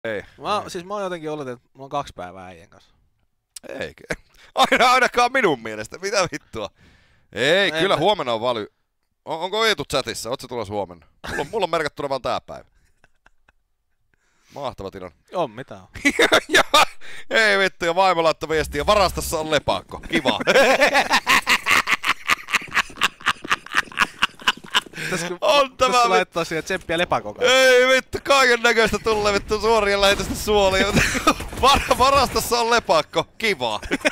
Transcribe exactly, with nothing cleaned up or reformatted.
Ei. Mä, siis mä oon jotenkin oletin, että mulla on kaksi päivää äijän kanssa. Eikä. Aina, ainakaan minun mielestä. Mitä vittua? Ei, No kyllä enpä. huomenna on vali. On, onko Eetu chatissa? Ootko tulossa huomenna? Mulla on, mulla on merkattuna vaan tää päivä. Mahtava tilanne. On mitään. Ja, ei vittu, ja vaimo laittoi viestiä. Varastossa on lepakko. Kiva. On tämä Tässä vittu. laittaa siihen tsemppiä lepakon kanssa. Ei vittu, kaiken näköistä tulee vittu suoria lähetystä suolia. Var, varastossa on lepakko. Kiva.